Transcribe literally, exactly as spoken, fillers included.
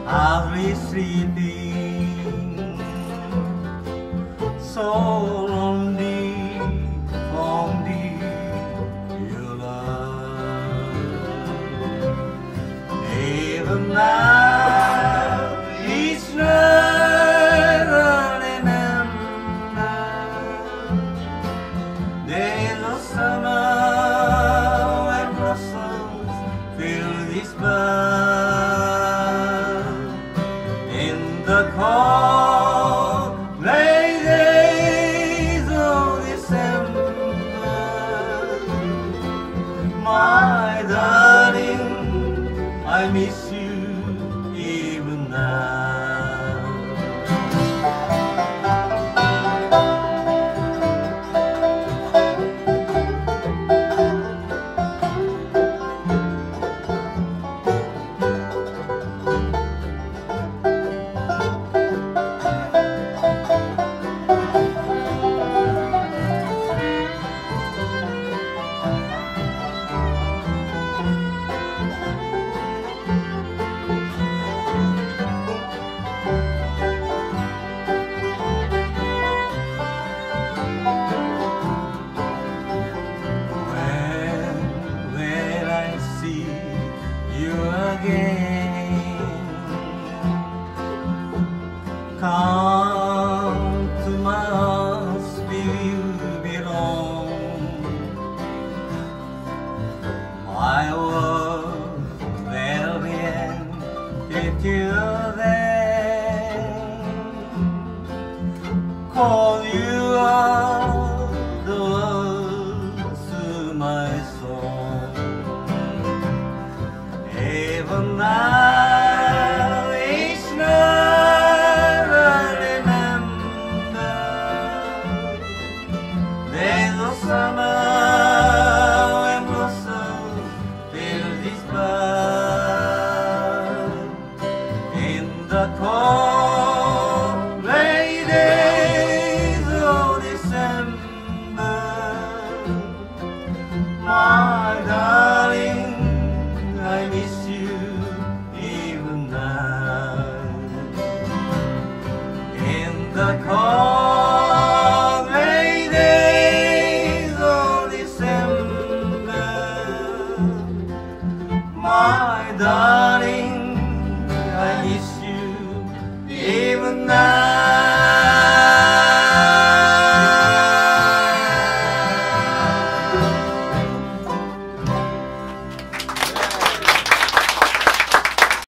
hardly sleeping, so lonely from the your love. Even now, each night I remember days of summer when blossoms fill this world. In the cold gray days of December, my darling, I miss you even now. Come to my arms where you belong. My world will be empty till then. 'Cause you are the words to my soul. Even now, summer when blossoms fill this world. In the cold